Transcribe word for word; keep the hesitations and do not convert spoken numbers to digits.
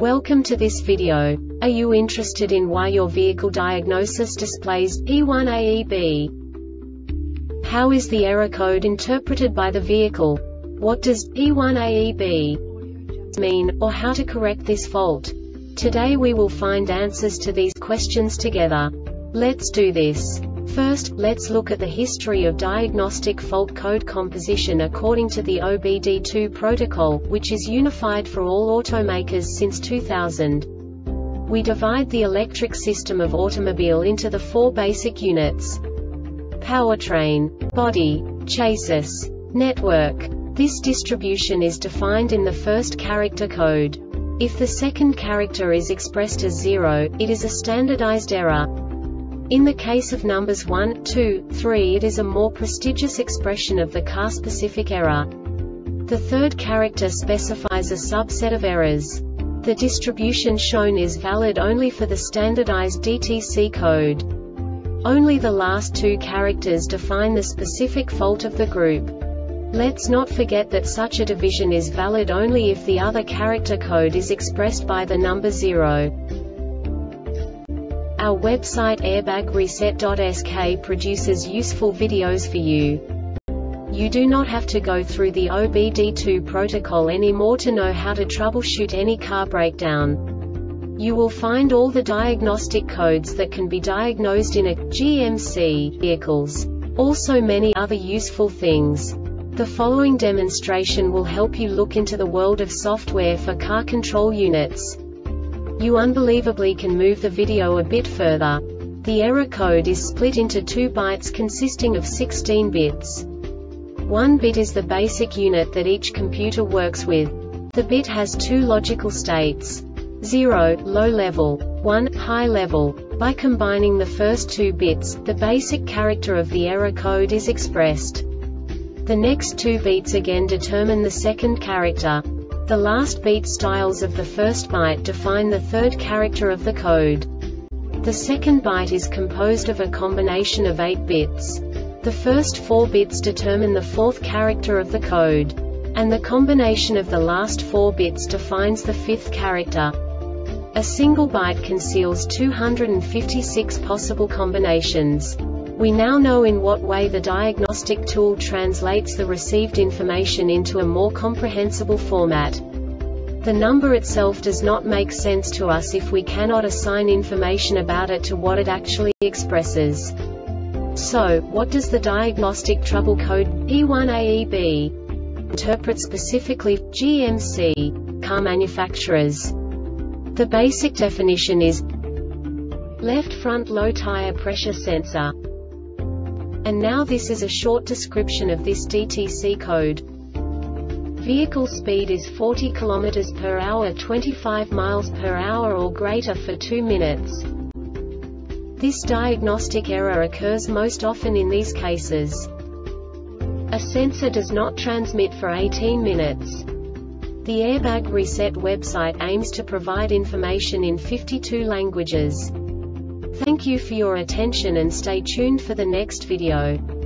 Welcome to this video. Are you interested in why your vehicle diagnosis displays P one A E B? How is the error code interpreted by the vehicle? What does P one A E B mean, or how to correct this fault? Today we will find answers to these questions together. Let's do this. First, let's look at the history of diagnostic fault code composition according to the O B D two protocol, which is unified for all automakers since two thousand. We divide the electric system of automobile into the four basic units: powertrain, body, chassis, network. This distribution is defined in the first character code. If the second character is expressed as zero, it is a standardized error. In the case of numbers one, two, three, it is a more prestigious expression of the car-specific error. The third character specifies a subset of errors. The distribution shown is valid only for the standardized D T C code. Only the last two characters define the specific fault of the group. Let's not forget that such a division is valid only if the other character code is expressed by the number zero. Our website airbag reset dot S K produces useful videos for you. You do not have to go through the O B D two protocol anymore to know how to troubleshoot any car breakdown. You will find all the diagnostic codes that can be diagnosed in a G M C vehicles. Also many other useful things. The following demonstration will help you look into the world of software for car control units. You unbelievably can move the video a bit further. The error code is split into two bytes consisting of sixteen bits. One bit is the basic unit that each computer works with. The bit has two logical states: zero, low level, one, high level. By combining the first two bits, the basic character of the error code is expressed. The next two bits again determine the second character. The last beat styles of the first byte define the third character of the code. The second byte is composed of a combination of eight bits. The first four bits determine the fourth character of the code. And the combination of the last four bits defines the fifth character. A single byte conceals two hundred fifty-six possible combinations. We now know in what way the diagnostic tool translates the received information into a more comprehensible format. The number itself does not make sense to us if we cannot assign information about it to what it actually expresses. So, what does the diagnostic trouble code P one A E B interpret specifically for G M C car manufacturers? The basic definition is left front low tire pressure sensor. And now this is a short description of this D T C code. Vehicle speed is forty kilometers per hour, twenty-five miles per hour or greater for two minutes. This diagnostic error occurs most often in these cases: a sensor does not transmit for eighteen minutes. The Airbag Reset website aims to provide information in fifty-two languages. Thank you for your attention and stay tuned for the next video.